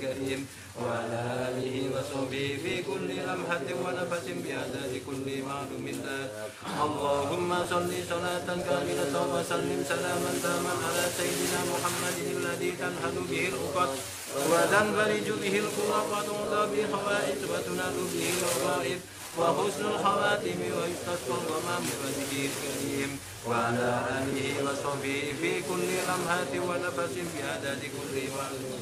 الكريم وعلى آله وصحبه في كل لمحة ونفس بعدد كل معلوم الله. اللهم صل صلاة كاملة وسلم سلاما تاما على سيدنا محمد الذي تنحل به العقد وتنفرج به الكرب وتعطى به الحوائج وتنال به الرغائب وحسن الخواتم ويستسقى الغمام بوجهه الكريم وعلى آله وصحبه في كل لمحة ونفس بعدد كل معلوم.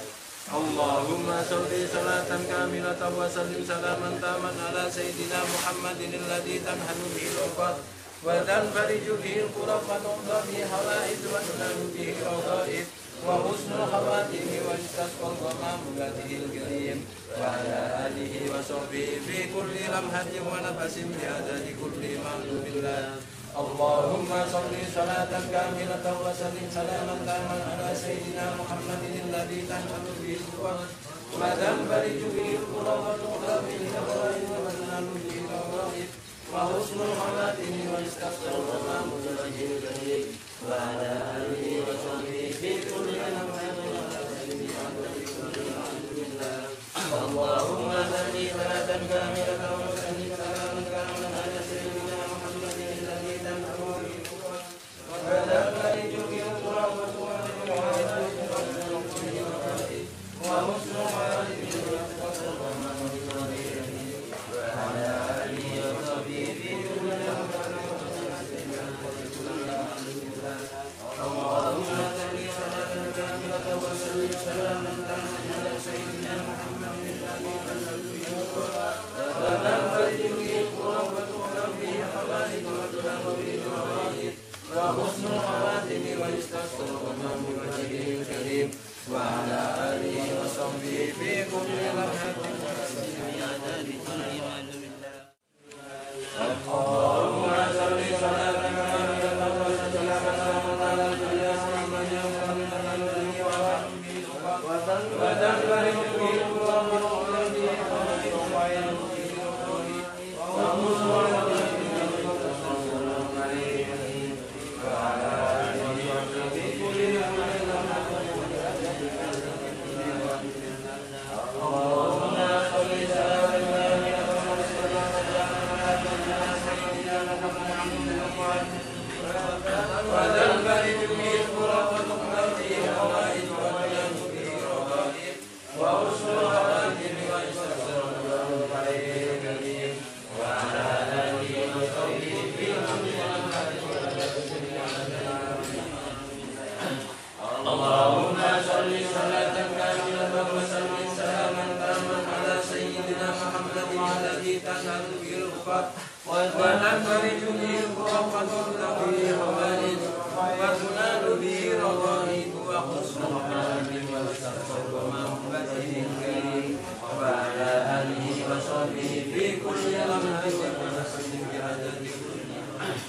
اللهم صل صلاة كاملة وسلم سلاما تاما على سيدنا محمد الذي تنحل به العقد وتنفرج به الكرب وتعطى به الحوائج وتنال به الرغائب وحسن الخواتم ويستسقى الغمام بوجهه الكريم وعلى آله وصحبه في كل لمحة ونفس بعدد كل معلوم الله. اللهم صل صلاة كاملة وسلم سلاما تاما على سيدنا محمد الذي تنحل به الكرب وتنفرج به الكرب وتعطى به الحوائج وتنال به الرغائب وحسن الخواتم ويستسقى الغمام بوجهه الكريم وعلى آله وصحبه في كل لمحة ونفس بعدد كل معلوم الله. اللهم صل صلاة كاملة وسلم سلاما تاما على سيدنا محمد الذي تنحل به الكرب وتنفرج به الكرب وتعطى به الحوائج وتنال به الرغائب وحسن الخواتم ويستسقى الغمام بوجهه الكريم وعلى آله وصحبه في كل لمحة ونفس بعدد كل معلوم الله. اللهم صل صلاة كاملة وسلم سلاما تاما على سيدنا محمد الذي تنحل به الكرب وتنفرج به الكرب وتعطى به الحوائج وتنال به الرغائب وحسن الخواتم ويستسقى الغمام بوجهه الكريم وعلى آله وصحبه في كل لمحة ونفس بعدد كل معلوم الله. اللهم صل صلاة كاملة وسلم سلاما على سيدنا محمد الذي وتنفرج به الكرب وتعطى به الحوائج وتنال به الرغائب وحسن الخواتم ويستسقى الغمام بوجهه الكريم وعلى آله وصحبه في كل لمحة ونفس بعدد كل معلوم الله. اللهم صل صلاة كاملة وسلم سلاما على سيدنا محمد وتنفرج به الكرب وتعطى به الحوائج وتنال به الرغائب وحسن الخواتم ويستسقى الغمام بوجهه الكريم وعلى آله وصحبه في كل لمحة ونفس بعدد كل معلوم الله. اللهم صل صلاة كاملة وسلم سلاما تاما على سيدنا محمد الذي تنحل به العقد وتنفرج به الكرب وتعطى به الحوائج وتنال به الرغائب وحسن الخواتم ويستسقى الغمام بوجهه الكريم وعلى آله وصحبه في كل لمحة ونفس بعدد كل معلوم.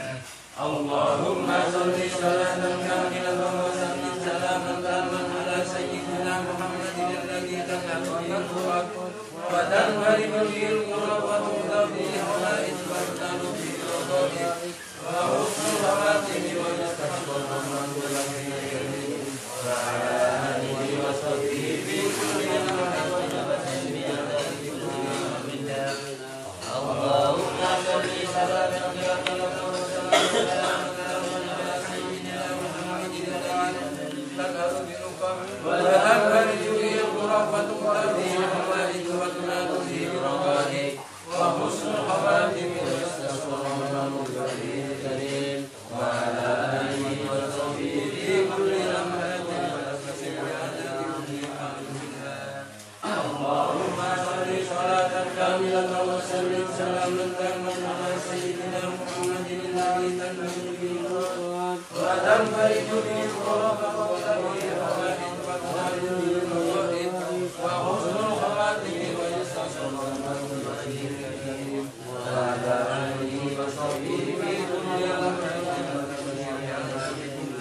اللهم صل صلاة كاملة وسلم سلاما تاما على سيدنا محمد الذي تنحل به الكرب وتنفرج به الكرب وتعطى به الحوائج وتنال به الرغائب وحسن الخواتم ويستسقى الغمام بوجهه الكريم وعلى آله وصحبه في كل لمحة ونفس بعدد كل معلوم الله. اللهم صل صلاة كاملة وسلم سلاما تاما على سيدنا محمد الذي تنحل به الكرب وتنفرج به الكرب وتعطى به الحوائج وتنال به الرغائب وحسن الخواتم ويستسقى الغمام بوجهه الكريم وعلى آله وصحبه في كل لمحة ونفس بعدد كل معلوم الله. اللهم صل صلاة كاملة وسلم سلاما تاما على سيدنا محمد الذي تنحل به الكرب وتنفرج به الكرب وتعطى به الحوائج وتنال به الرغائب وحسن الخواتم ويستسقى الغمام بوجهه الكريم وعلى آله وصحبه في كل لمحة ونفس بعدد كل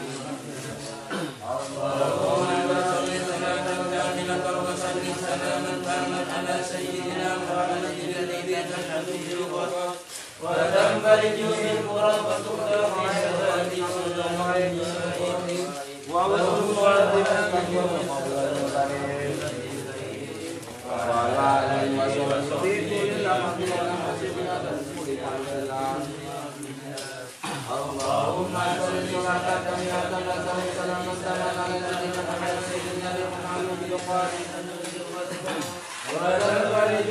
معلوم الله. اللهم صل صلاة كاملة وسلم سلاما تاما على سيدنا محمد الذي تنحل به الكرب وتنفرج به الكرب وتعطى به الحوائج وتنال به الرغائب وحسن الخواتم ويستسقى الغمام بوجهه الكريم وعلى آله وصحبه اللهم صل على سيدنا محمد وعلى آله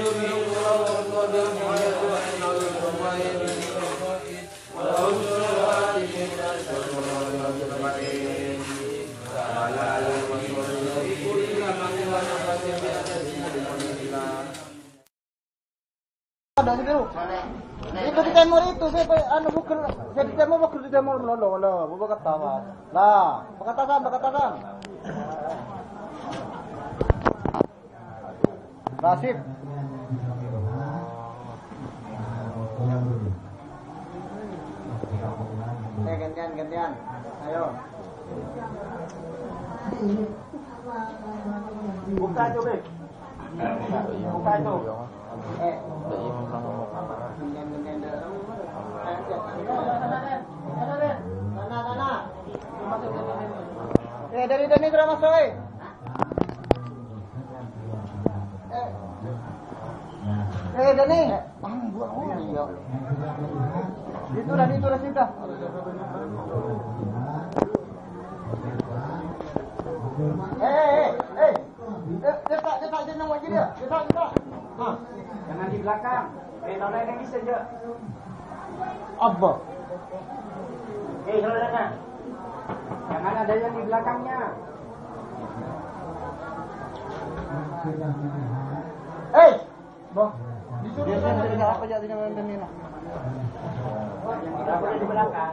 Ada di biru. Itu di timur itu saya bukan saya di timur lo bukan ketawa. Lah, bekatasan. Nasib. Gantian. Ayo. Buka itu, Bek. Buka itu. Dari Dani drama soy. Dani. Itu dah sudah. Detak je nama dia. Detak. Jangan di belakang. Nona yang bisa je. Apa? Saudara. Jangan ada yang di belakangnya. Boh. Disuruh apa jadi nama Dani lah. Yang tidak boleh di belakang.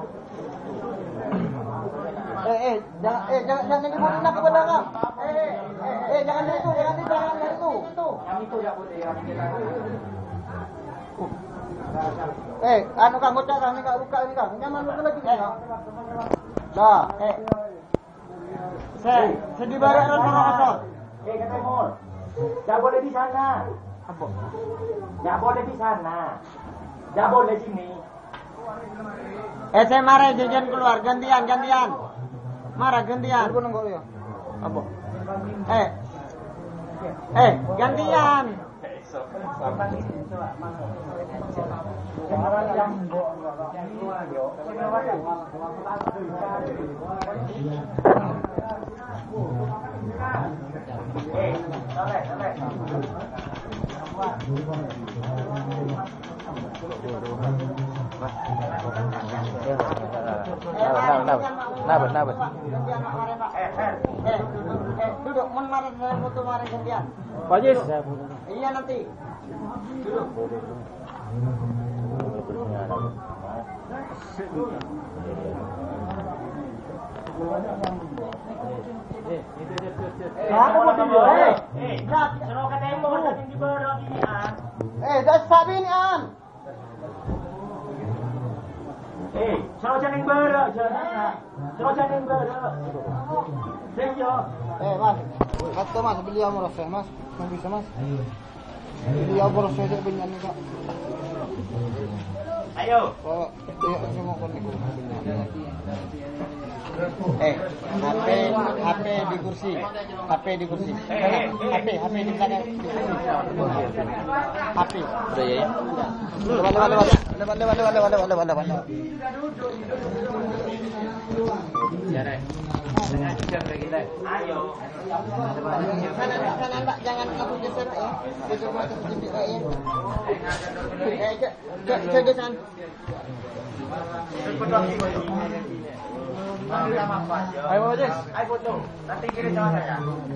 Jangan dibunuh nak ke belakang. Jangan itu. Yang itu tidak boleh. Yang di belakang. Kang bocah kang ni kak buka ni kang. Nyaman betul lagi kang. Dah, Sedi barat dan kosong. Kata Mor. Tak boleh di sana. Apa? Tak boleh di sana. Tak boleh sini. Saya marah jajan keluar gantian. Marah gantian. Aku nunggu ya. Apa? Gantian. Duduk, marah saya foto marah gantian. Bajis. Iya nanti. Duduk. Dah sabi ni an. Suruh jangan berak je. Suruh jangan berak. Mas, beli apa rasa mas? Yang bisa mas? Beli apa rasa dia punya ni kak? Ayo. Saya mau konek. HP di kursi. HP di kursi. HP di belakang di kursi. HP. Udah ya. Lewat. Jangan. Ayo. Jangan kamu geser ya. Itu mata sedikit ya. Cedesan. Ayo Bajis. Ayo foto. Nanti kirim sama saya.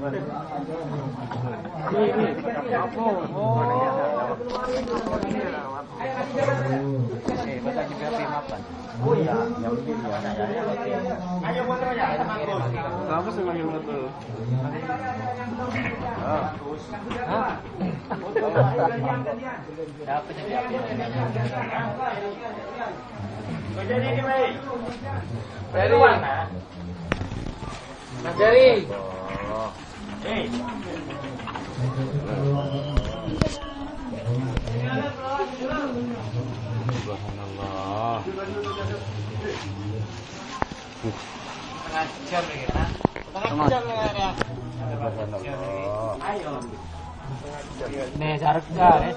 Oh iya, yang begini ya. Ayo fotonya. Kamu sebagai foto. Dapat jadi apa? Jadi ini baik. Dari mana? Mas Jerry. Subhanallah. Setengah jam ya. Subhanallah. Ayo. Nih sarga nih.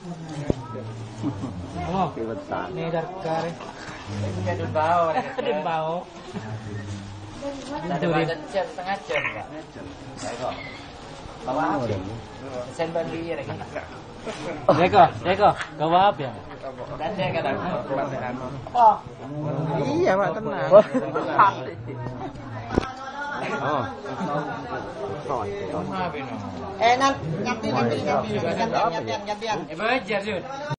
Oh, Kebetulan. nih sarga nih. Ini bau. Ini bau. Tadi macet setengah jam, Pak. Kamu udah. Sen bandir lagi. Deko, kau apa ya? Dan dia kata Oh. Iya, Pak, tenang. Oh. apa ini? Gantian. Belajar, Jun.